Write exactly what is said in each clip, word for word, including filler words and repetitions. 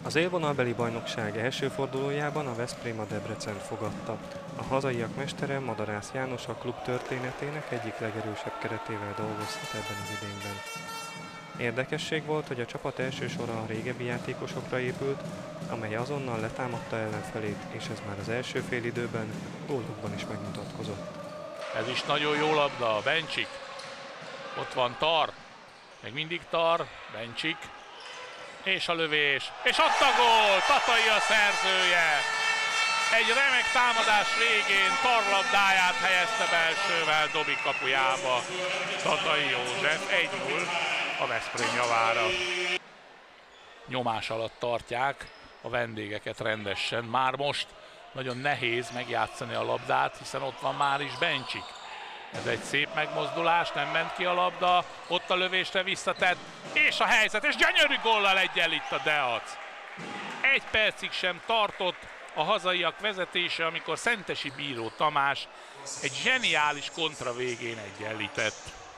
Az élvonalbeli bajnokság első fordulójában a Veszprém a Debrecent fogadta. A hazaiak mestere, Madarász János a klub történetének egyik legerősebb keretével dolgozhat ebben az idényben. Érdekesség volt, hogy a csapat első sora a régebbi játékosokra épült, amely azonnal letámadta ellenfelét, és ez már az első félidőben gólokban is megmutatkozott. Ez is nagyon jó labda, Bencsik. Ott van Tar, még mindig Tar, Bencsik. És a lövés, és ott a gól, Tatai a szerzője. Egy remek támadás végén Tar labdáját helyezte belsővel Dobi kapujába. Tatai József egy null a Veszprém javára. Nyomás alatt tartják a vendégeket rendesen. Már most nagyon nehéz megjátszani a labdát, hiszen ott van már is Bencsik. Ez egy szép megmozdulás, nem ment ki a labda, ott a lövésre visszatett, és a helyzet, és gyönyörű góllal egyenlít a Deac. Egy percig sem tartott a hazaiak vezetése, amikor Szentesi bíró Tamás egy zseniális kontra végén egyenlített.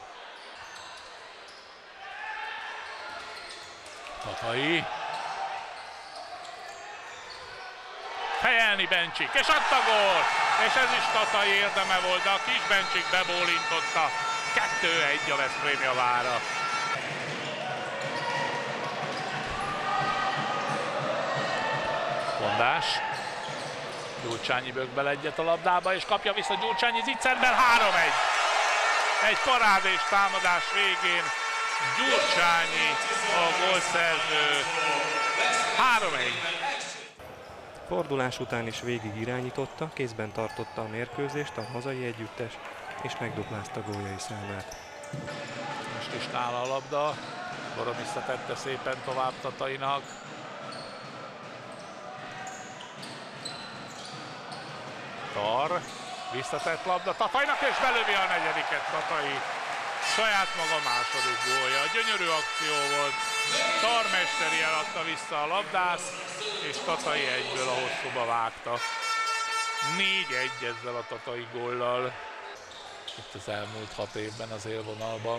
Tatai. Fejelni Bencsik, és ott a gól! És ez is Tatai érdeme volt, de a kis Bencsik bebólintotta. kettő egy a Veszprém javára. Mondás. Gyurcsányi bög bele egyet a labdába, és kapja vissza Gyurcsányi Zicserben, három egy. Egy parádés támadás végén Gyurcsányi a gólszerző. három egy. Fordulás után is végig irányította, kézben tartotta a mérkőzést a hazai együttes, és megduplázta góljai számát. Most is nála a labda, Borom visszatette szépen tovább Tatainak. Tar, visszatett labda Tatainak, és belövi a negyediket Tatai. Saját maga második gólja. Gyönyörű akció volt. Tar mesteri eladta vissza a labdát, és Tatai egyből a hosszúba vágta. négy egy ezzel a Tatai góllal. Itt az elmúlt hat évben az élvonalban.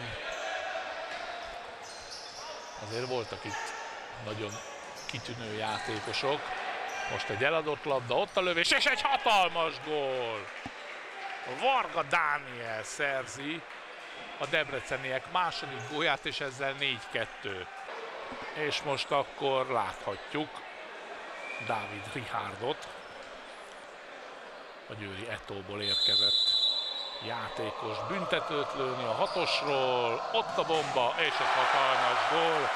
Azért voltak itt nagyon kitűnő játékosok. Most egy eladott labda, ott a lövés, és egy hatalmas gól! Varga Dániel szerzi a debreceniek második gólját, és ezzel négy kettő. És most akkor láthatjuk Dávid Richardot, a győri Etóból érkezett játékos büntetőt lőni a hatosról, ott a bomba, és egy hatalmas gól.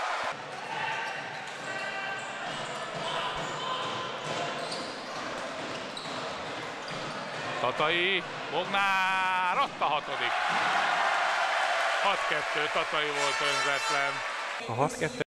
Tatai, Bognár, ott a hatodik. hat kettő, Tatai volt önzetlen. A hat kettő